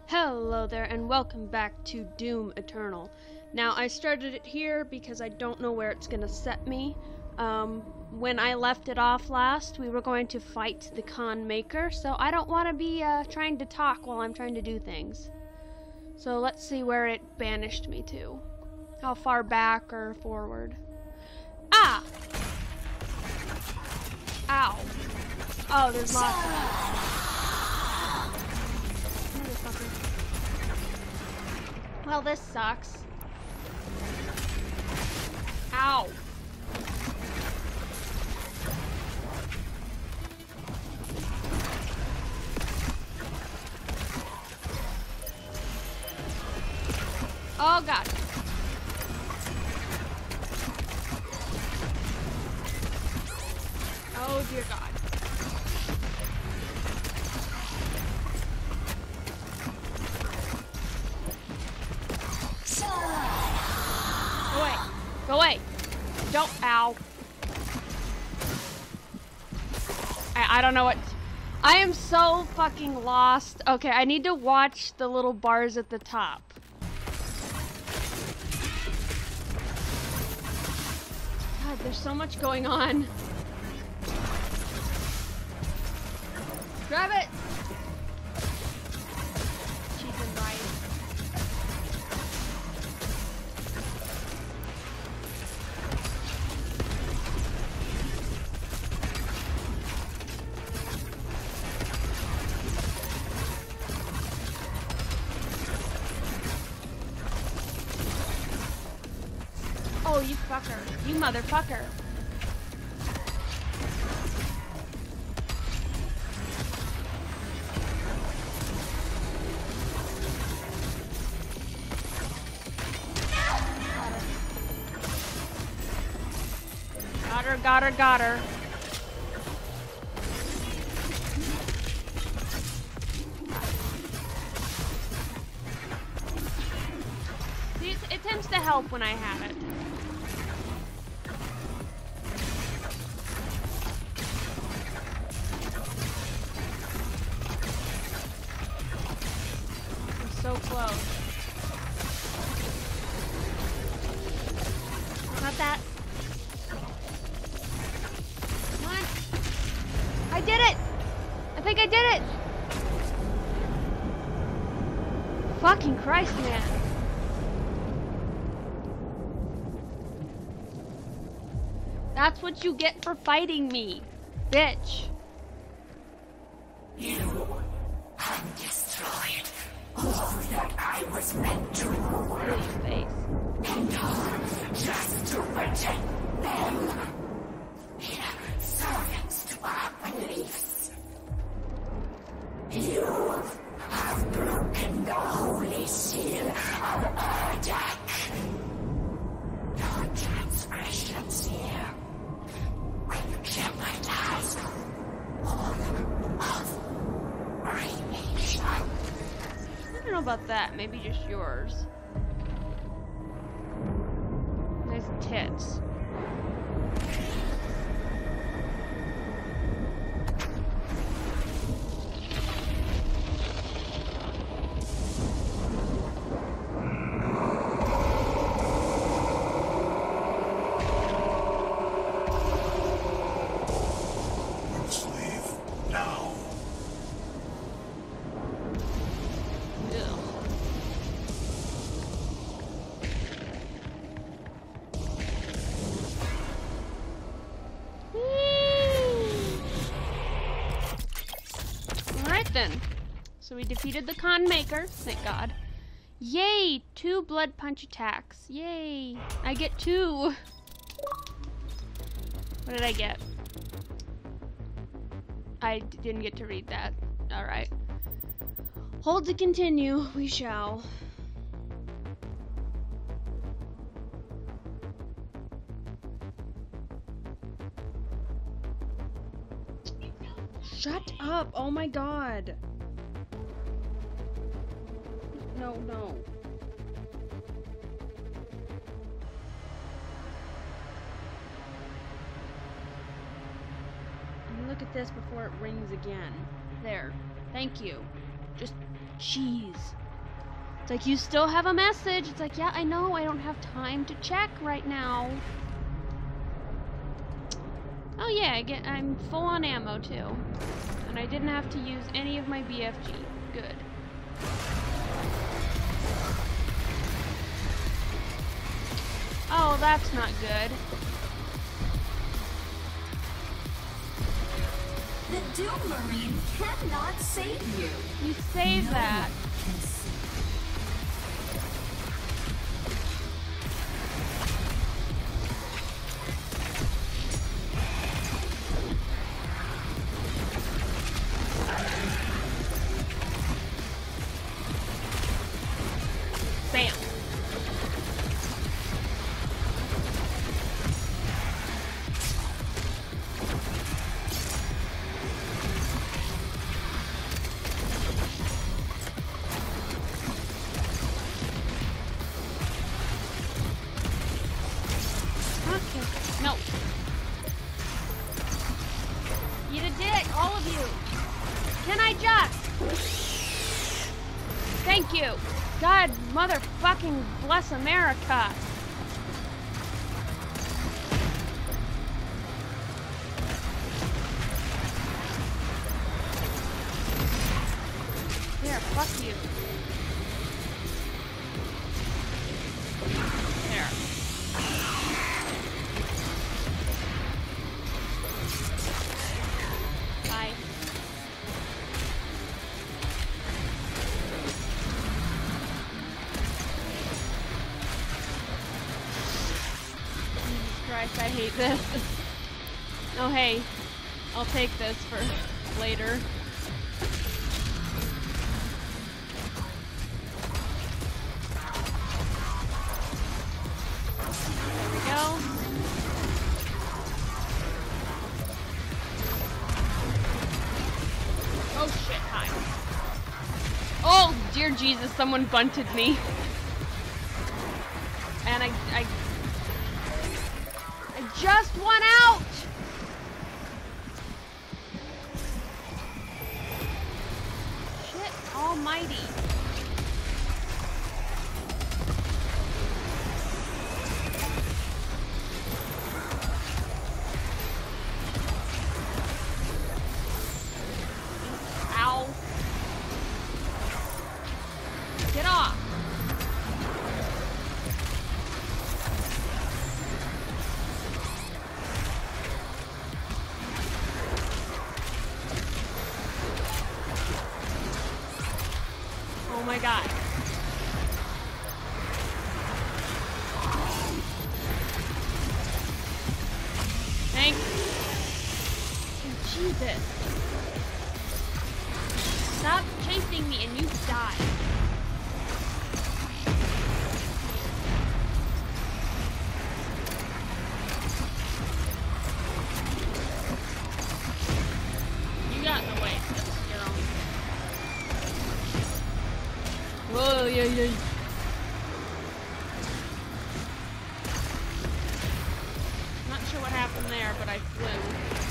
Hello there and welcome back to Doom Eternal. Now I started it here because I don't know where it's gonna set me. When I left it off last, we were going to fight the Khan Maykr, so I don't want to be trying to talk while I'm trying to do things. So let's see where it banished me to. How far back or forward? Ah! Ow. Oh, there's lots of them. Well, this sucks. Ow. Oh god. Oh dear god. Go away. Go away. Don't. Ow. I don't know what. I am so fucking lost. Okay, I need to watch the little bars at the top. God, there's so much going on. Grab it! Cheese and rice. Oh, you fucker. You motherfucker. Got her. See, it tends to help when I have it. I'm so close. Not that. I did it! I think I did it! Fucking Christ, man. That's what you get for fighting me, bitch. You have destroyed all that I was meant to rule. Face. And all just to protect them. Servants to our beliefs. You have broken the holy seal of Urdak. No transgressions here will jeopardize all of creation. I don't know about that. Maybe just yours. Nice tits. So we defeated the Khan Maykr, thank God. Yay! 2 blood punch attacks. Yay! I get 2. What did I get? I didn't get to read that. Alright. Hold to continue. We shall. Shut up! Oh my god! No. Look at this before it rings again. There. Thank you. Just Jeez. It's like, you still have a message. It's like, yeah, I know. I don't have time to check right now. Oh yeah, I'm full on ammo too. And I didn't have to use any of my BFG. Good. Oh, that's not good. The Doom Marine cannot save you. You save No that. one can save. Bam. Okay. No. You did it, all of you. Can I just? Thank you. God, motherfucking bless America. There, fuck you. There. Bye. Christ, I hate this. Oh hey, I'll take this for later. There we go. Oh shit, hi. Oh dear Jesus, someone bunted me. And I just won out! Shit almighty. Ow. Get off. Oh my god. Thanks. Oh, Jesus. Stop chasing me and you die. You got in the way. That's your own. Whoa, yeah. Not sure what happened there, but I flew.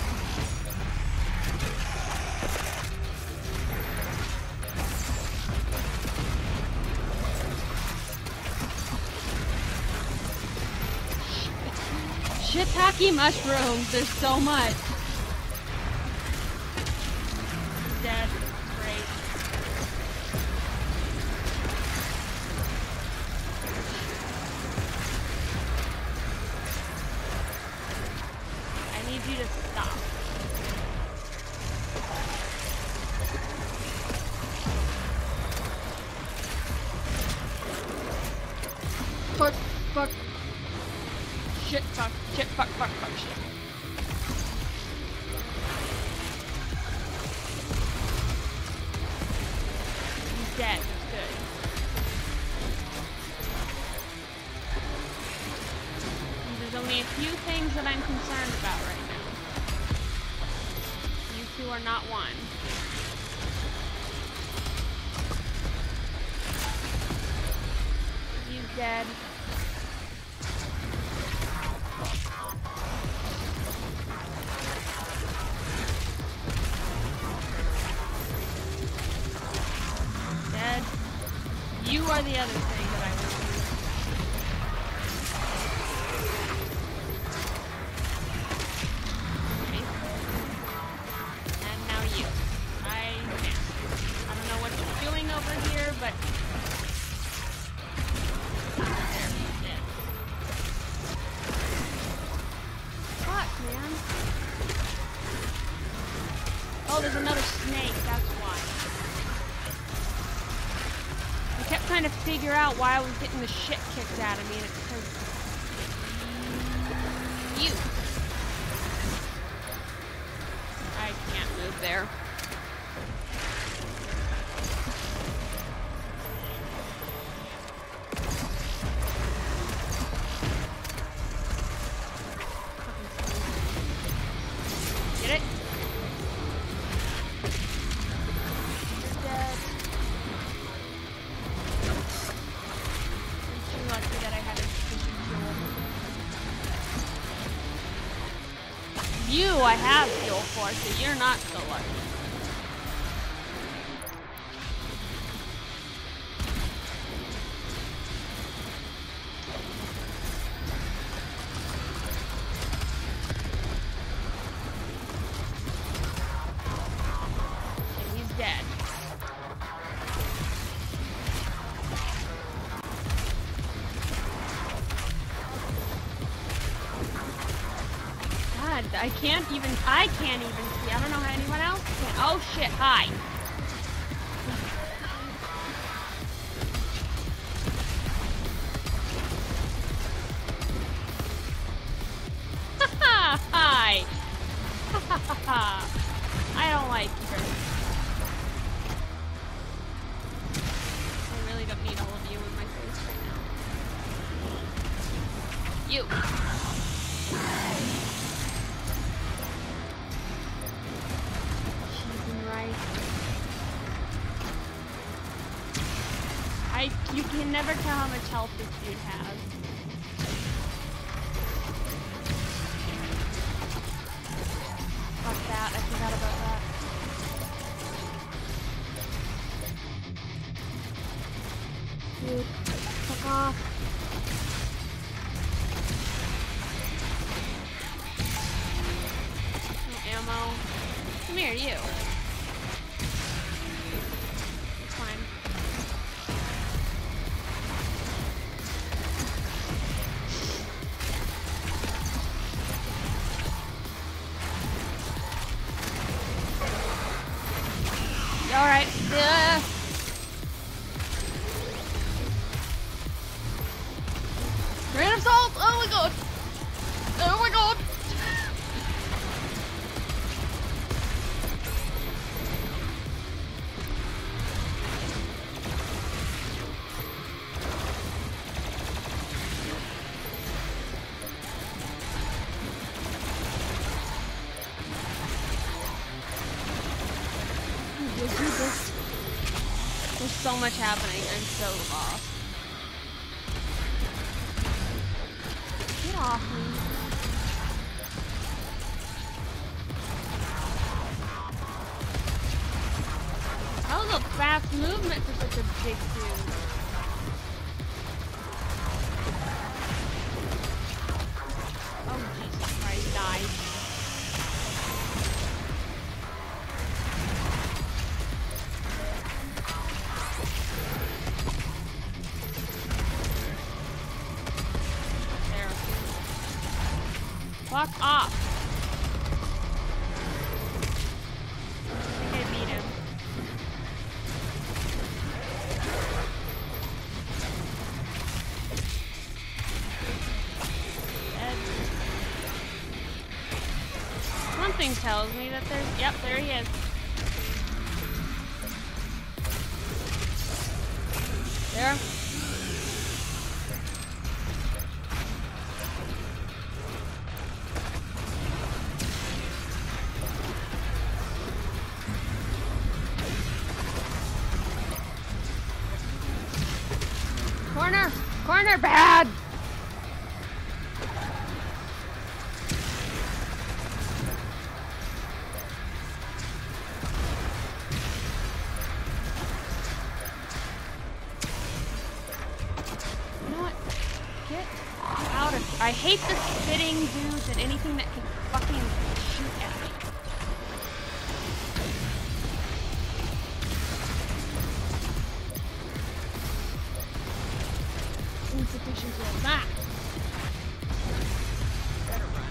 Shiitake mushrooms, there's so much. Dead. Great. I need you to stop. Fuck. Shit, fuck, shit. He's dead, that's good. And there's only a few things that I'm concerned about right now. You two are not one. He's dead. destroy the other thing that I was doing. Okay. And now you. I don't know what you're doing over here, but there, he's dead. Fuck, man. Oh, there's another snake, that's why. I kept trying to figure out why I was getting the shit kicked out of me, and it's because you. I can't move there. Get it? You're dead. I'm too lucky that I had a sufficient fuel. You, I have fuel for, so you're not so lucky. And he's dead. God, I can't even see. I don't know how anyone else can. Oh shit, hi. Hi. I don't like her. I really don't need all of you in my face right now. You. You can never tell how much health this dude has. Fuck that, I forgot about that. Dude, fuck off. No ammo. Come here, you. It's fine. Alright. Grain of salt! Oh my god! Oh my god! There's so much happening. I'm so lost. Get off me. That was a fast movement for such a big dude. Oh, Jesus Christ, died. Fuck off. I think I beat him. Dead. Something tells me that there's... Yep, there he is. There. Corner! Corner bad! I hate the spitting dudes and anything that can fucking shoot at me. Insufficient heals. Ah! Better run.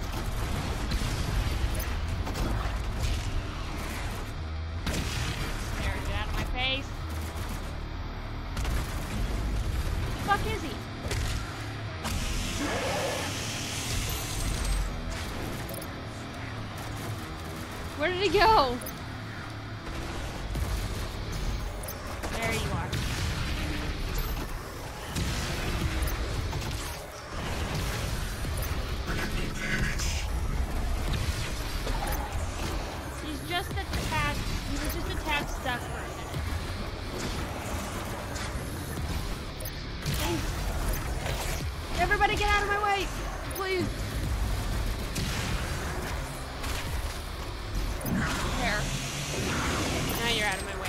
There, get out of my face. The fuck is he? Where did he go? There you are. He's just attacked. He was just attacked stuff for a minute. Thanks. Everybody get out of my way, please. There. Now you're out of my way.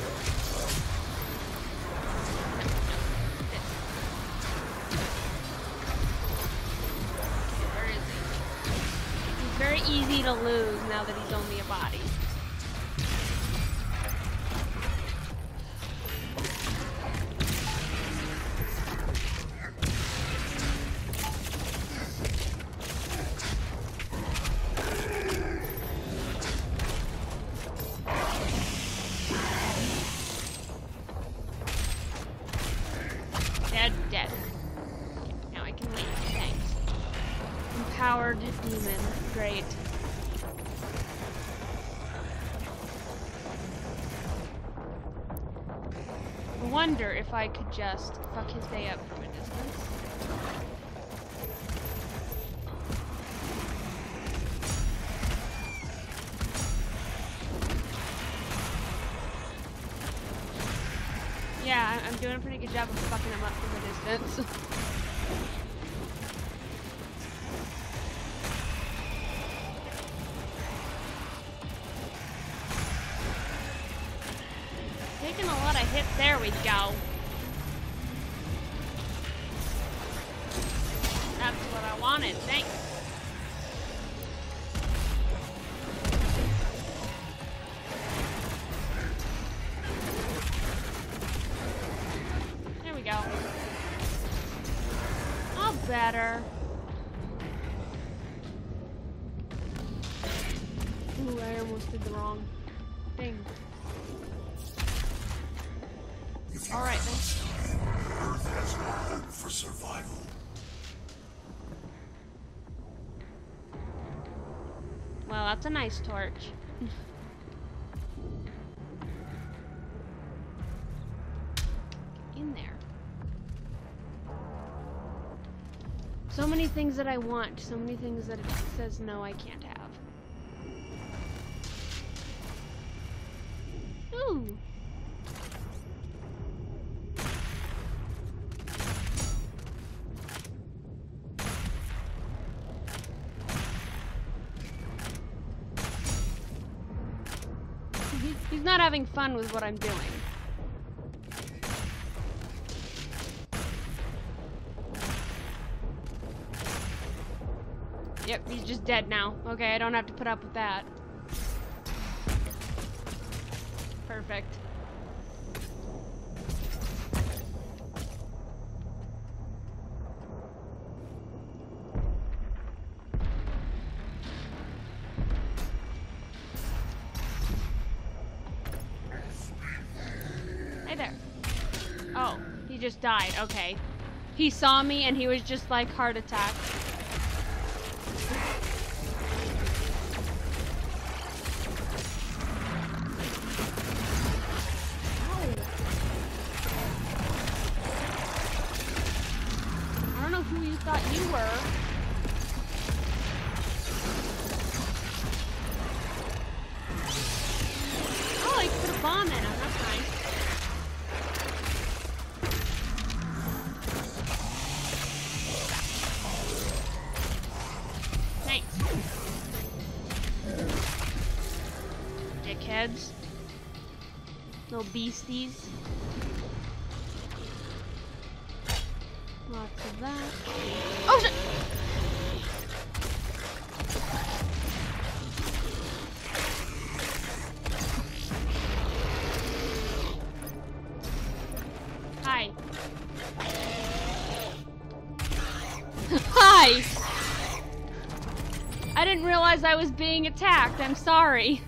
Where is he? He's very easy to lose now that he's only a body. Dead. Okay, now I can leave. Thanks. Empowered demon. Great. I wonder if I could just fuck his day up from a distance. Yeah, I'm doing a pretty good job of fucking him up from a distance. Taking a lot of hits. There we go. That's what I wanted. Thanks. All better. Ooh, I almost did the wrong thing. Alright then. Earth has no hope for survival. Well, that's a nice torch. In there. So many things that I want, so many things that it says no, I can't have. Ooh. He's not having fun with what I'm doing. Yep, he's just dead now. Okay, I don't have to put up with that. Perfect. Hey there. Oh, he just died. Okay. He saw me and he was just like heart attack. Who you thought you were. Oh, I put a bomb in him. That's nice. Thanks. Dickheads. Little beasties. Lots of that. Oh shit! I didn't realize I was being attacked. I'm sorry.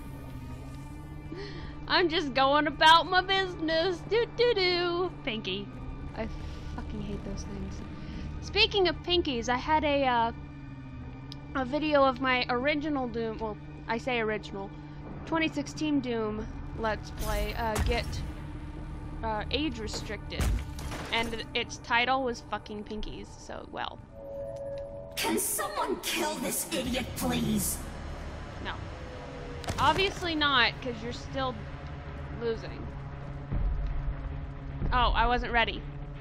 I'm just going about my business. Do. Pinky. I fucking hate those things. Speaking of pinkies, I had a video of my original Doom, well, I say original, 2016 Doom Let's Play, get age restricted. And its title was fucking pinkies, so, well. Can someone kill this idiot, please? No. Obviously not, because you're still losing. Oh, I wasn't ready.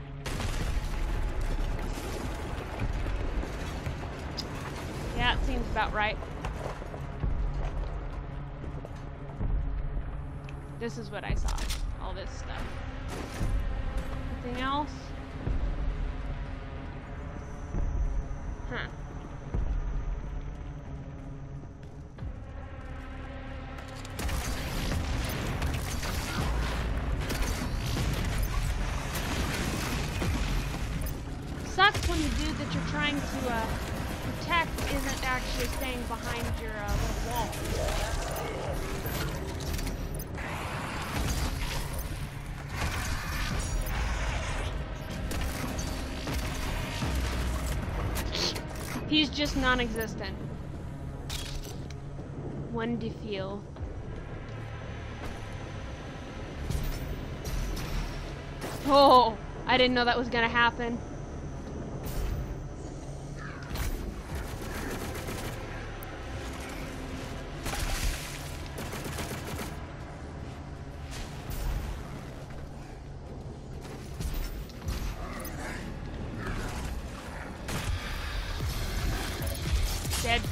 Yeah, it seems about right. This is what I saw. All this stuff. Anything else? Huh. Sucks when the dude that you're trying to protect isn't actually staying behind your little wall. He's just non-existent. One defeal. Oh, I didn't know that was gonna happen. Dead.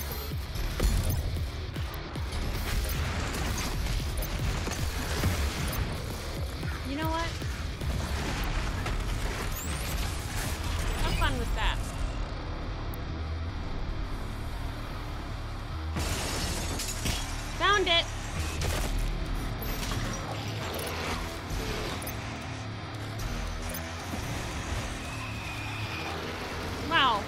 You know what? Have fun with that. Found it. Wow.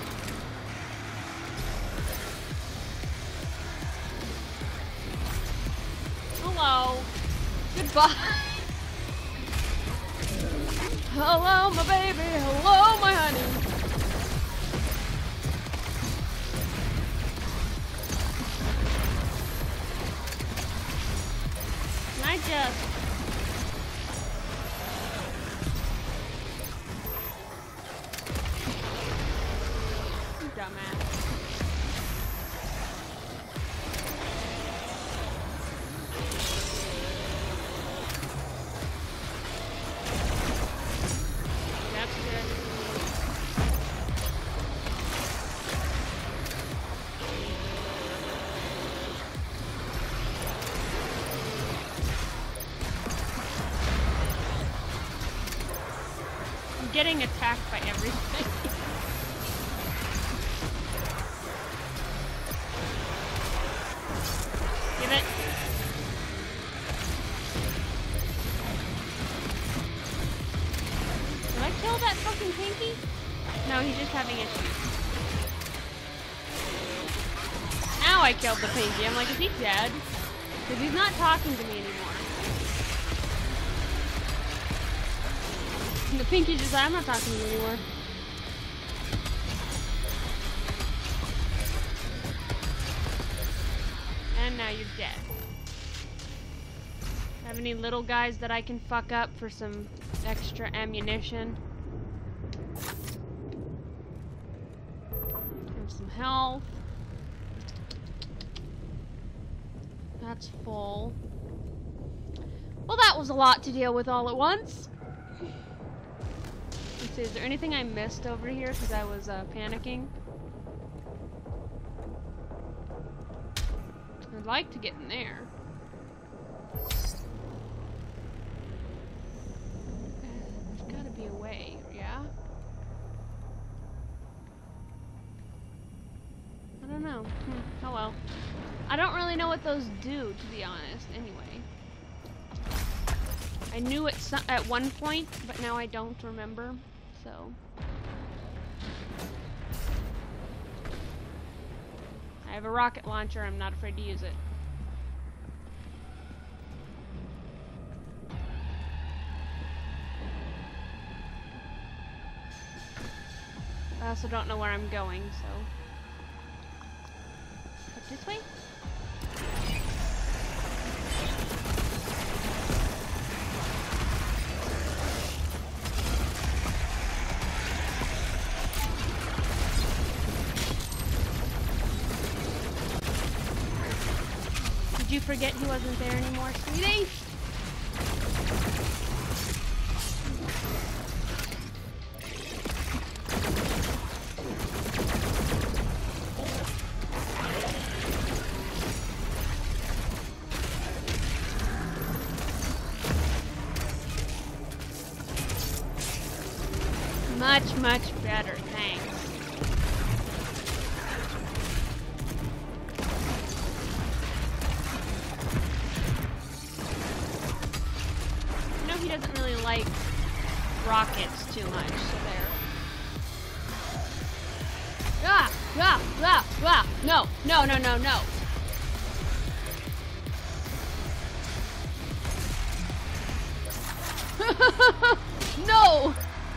Hello. Goodbye. Hello, my baby. Hello, my honey. Can I just... You dumbass. Getting attacked by everything. Give it. Did I kill that fucking pinky? No, he's just having issues. Now I killed the pinky. I'm like, is he dead? Because he's not talking to me anymore. And the pinky's just like, I'm not talking to you anymore. And now you're dead. Have any little guys that I can fuck up for some extra ammunition? Have some health. That's full. Well, that was a lot to deal with all at once. Let's see, is there anything I missed over here because I was panicking? I'd like to get in there. There's gotta be a way, yeah? I don't know. Oh well. I don't really know what those do, to be honest, anyway. I knew it at one point, but now I don't remember, so. I have a rocket launcher, I'm not afraid to use it. I also don't know where I'm going, so... Up this way? Did you forget he wasn't there anymore, sweetie? Much better, thanks. You know he doesn't really like rockets too much, so there. Ah! Ah! Ah! Ah! No! No, no, no, no! No!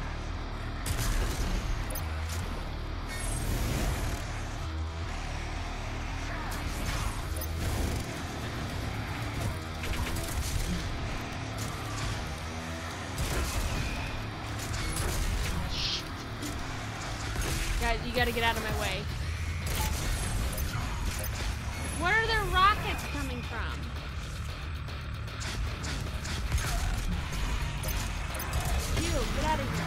Guys, you gotta get out of my way. Where are their rockets coming from? You, get out of here.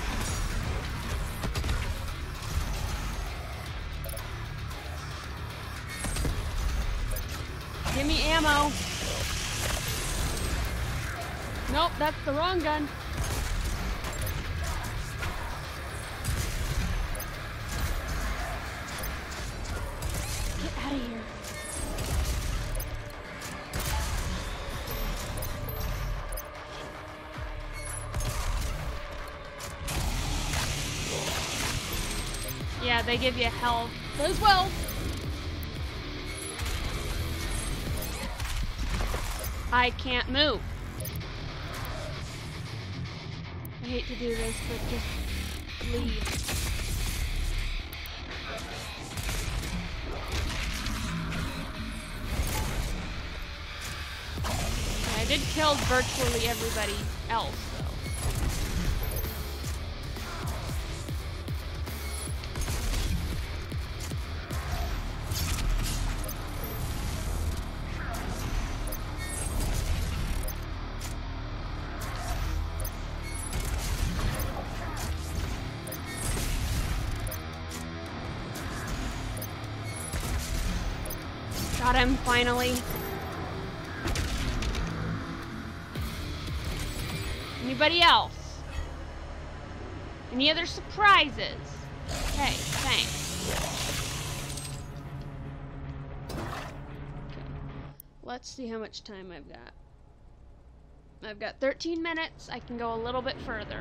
Give me ammo. Nope, that's the wrong gun. Get out of here. Yeah, they give you health as well. I can't move. I hate to do this, but just leave. I did kill virtually everybody else, though. Got him, finally. Anybody else? Any other surprises? Okay, thanks. Okay. Let's see how much time I've got. I've got 13 minutes. I can go a little bit further.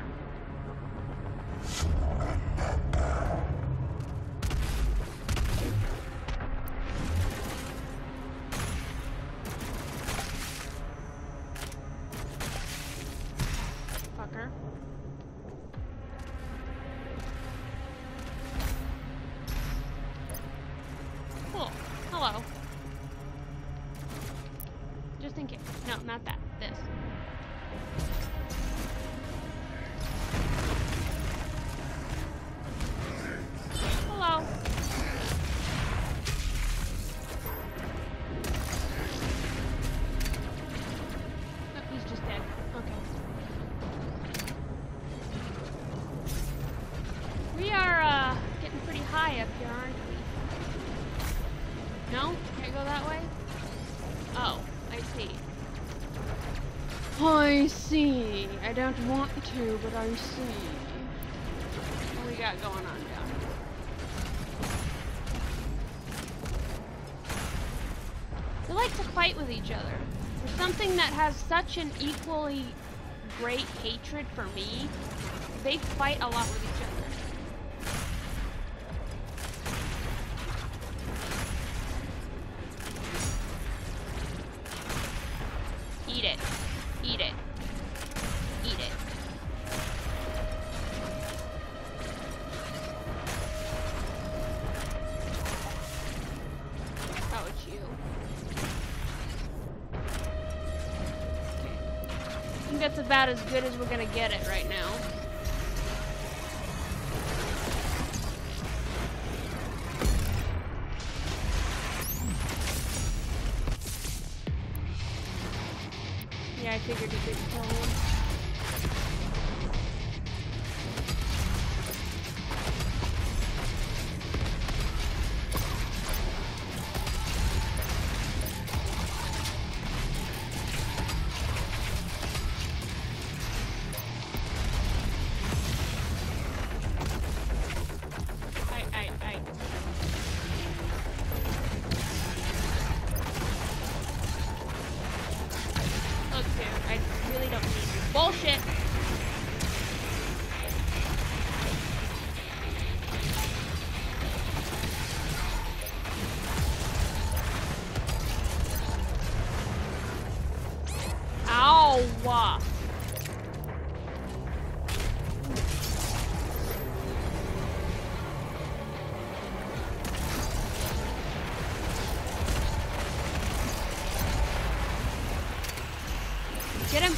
Fucker. Cool. Hello. Just in case. No, not that. This. Hello. Oh, he's just dead. Okay. We are, getting pretty high up here, aren't we? No? Can't go that way? Oh, I see. I see. I don't want to, but I see. What we got going on down here? They like to fight with each other. For something that has such an equally great hatred for me, they fight a lot with each other. you. Okay. I think that's about as good as we're gonna get it right now. Yeah, I figured he could kill him. Look, dude, I really don't need your bullshit. Ow! Get him.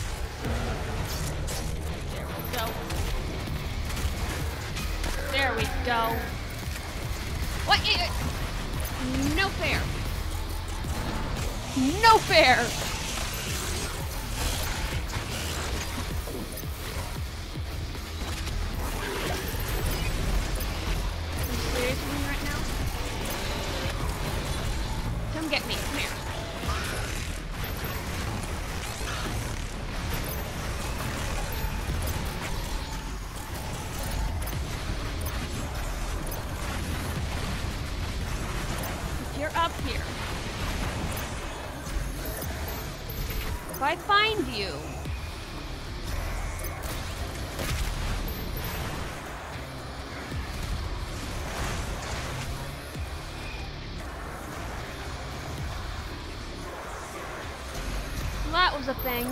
There we go. There we go. What? No fair. No fair. Are you serious with me right now? Come get me. Come here. You're up here. If I find you, well, that was a thing.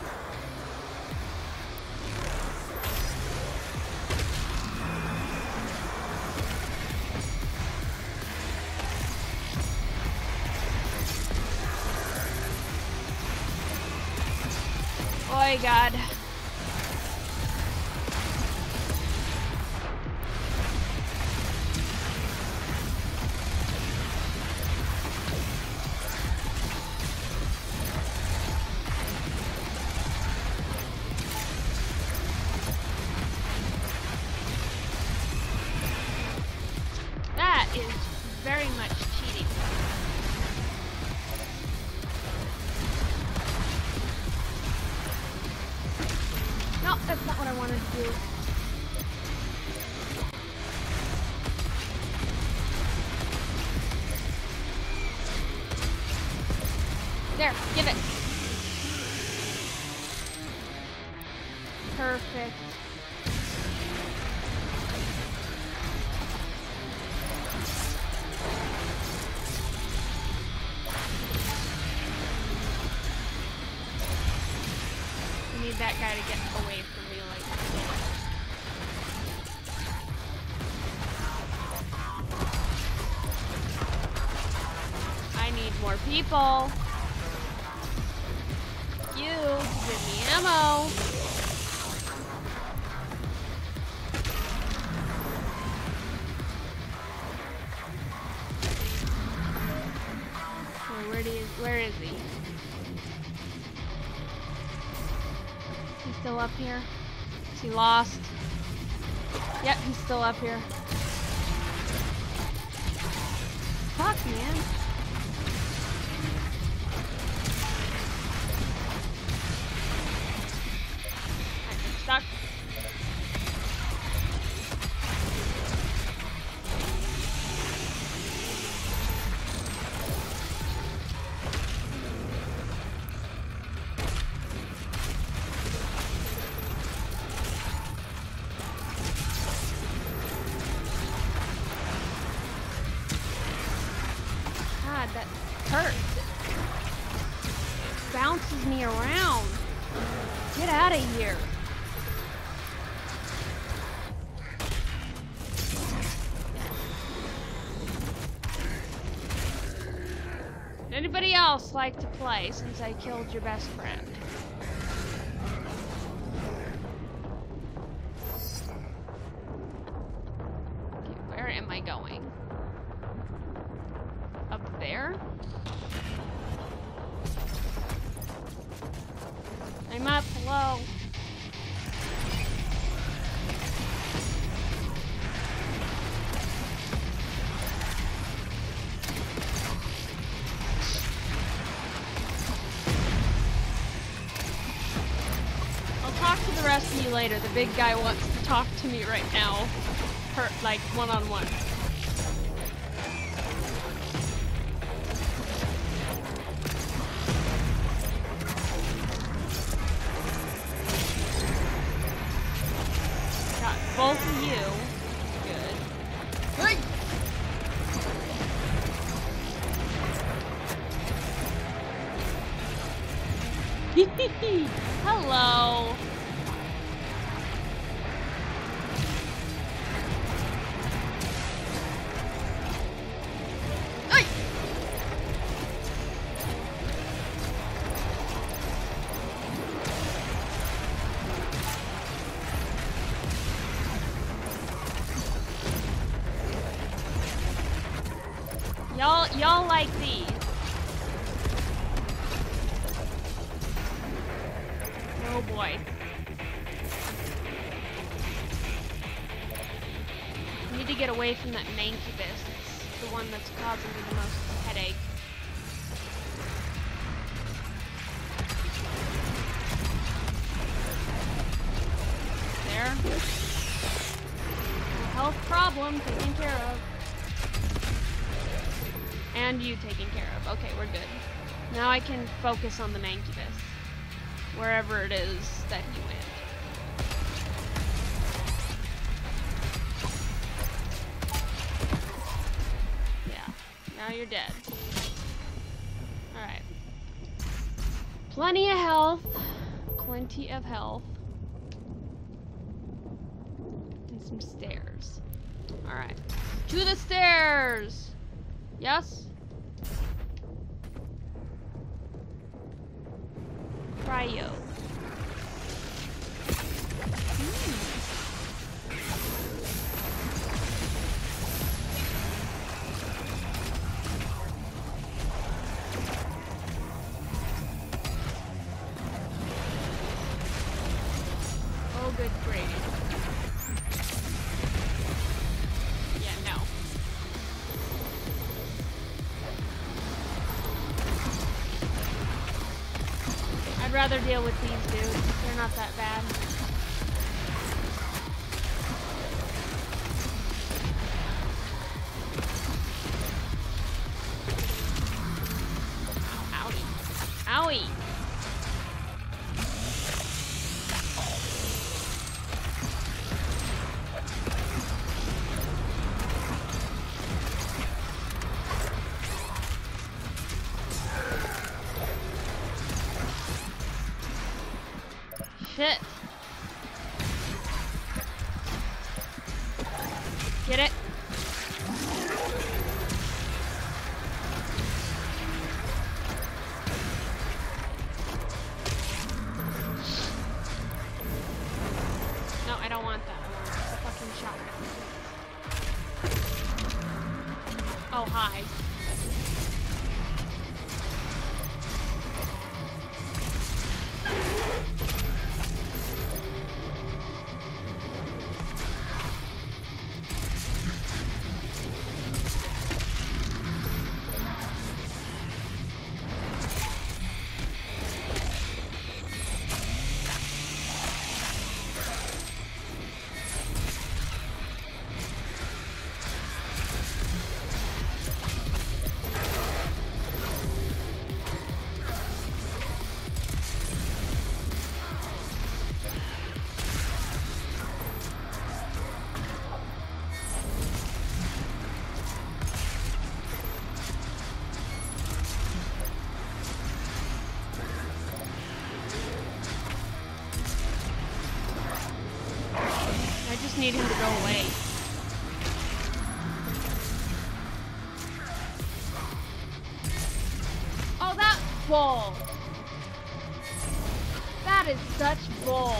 Oh God. That is very much cheating. No, that's not what I wanted to do. There, give it. Perfect. I need that guy to get away from me like this. I need more people. You give me ammo. Where is he? He's still up here? Is he lost? Yep, he's still up here. Fuck, man. I'm stuck. That hurts. It bounces me around. Get out of here. Would anybody else like to play since I killed your best friend? Okay, where am I going? Up there? I'm up low. Talk to the rest of you later. The big guy wants to talk to me right now. Like, one-on-one. Got both of you. Good. Hey! Hello. Hey! Y'all like these. Oh boy. I need to get away from that mancubus. It's the one that's causing me the most headache. There. Health problem taken care of. And you taken care of. Okay, we're good. Now I can focus on the mancubus. Wherever it is that he went. Yeah, now you're dead. Alright. Plenty of health. Plenty of health. And some stairs. Alright. To the stairs! Yes? Cryo. Oh, good gravy. Yeah, no. I'd rather deal with these dudes. They're not that bad. Owie. Owie! Shit. Get it? No, I don't want that. I want the fucking shotgun. Oh, hi. I just need him to go away. bull. That is such bull.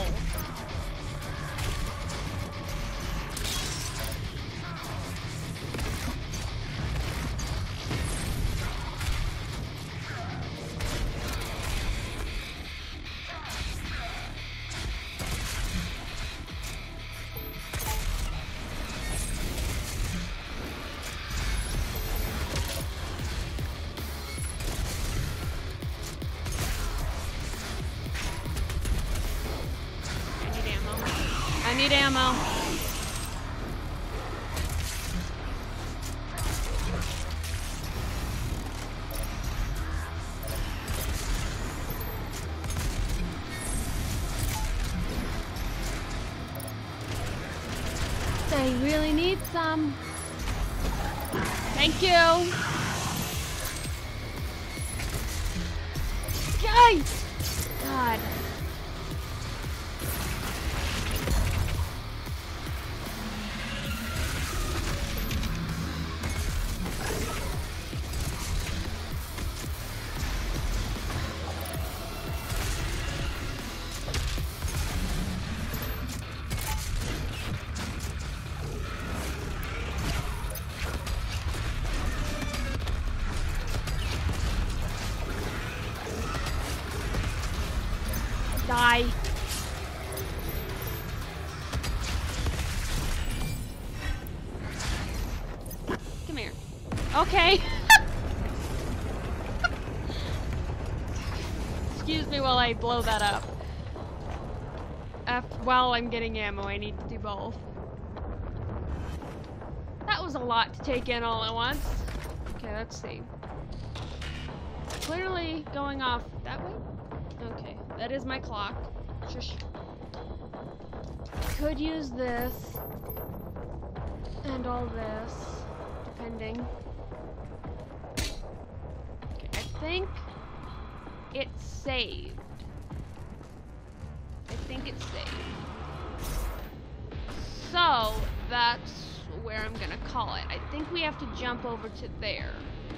I need ammo. They really need some. Thank you. Guys! God. Die. Come here. Okay. Excuse me while I blow that up. While I'm getting ammo, I need to do both. That was a lot to take in all at once. Okay, let's see. Clearly going off that way? Okay, that is my clock. Shush. Could use this and all this, depending. Okay, I think it's saved. I think it's saved. So that's where I'm gonna call it. I think we have to jump over to there.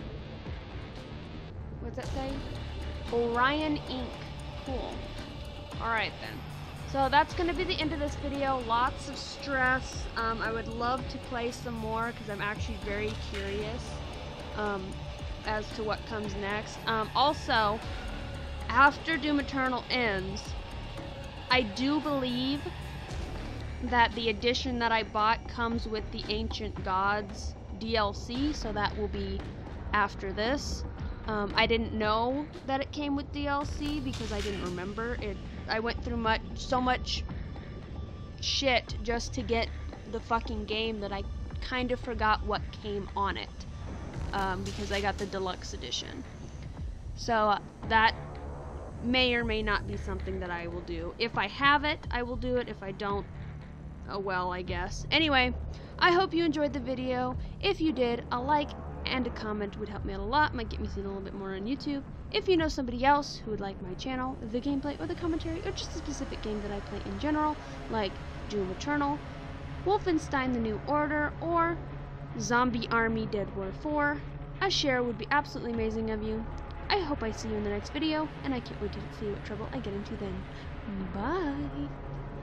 What's that say? Orion Inc. Cool. Alright then. So that's going to be the end of this video. Lots of stress. I would love to play some more because I'm actually very curious as to what comes next. Also, after Doom Eternal ends, I do believe that the edition that I bought comes with the Ancient Gods DLC, so that will be after this. I didn't know that it came with DLC because I didn't remember it. I went through so much shit just to get the fucking game that I kind of forgot what came on it because I got the deluxe edition. So that may or may not be something that I will do. If I have it, I will do it. If I don't, oh well, I guess. Anyway, I hope you enjoyed the video. If you did, a like and a comment would help me out a lot, might get me seen a little bit more on YouTube. If you know somebody else who would like my channel, the gameplay, or the commentary, or just a specific game that I play in general, like Doom Eternal, Wolfenstein The New Order, or Zombie Army Dead War 4, a share would be absolutely amazing of you. I hope I see you in the next video, and I can't wait to see what trouble I get into then. Bye!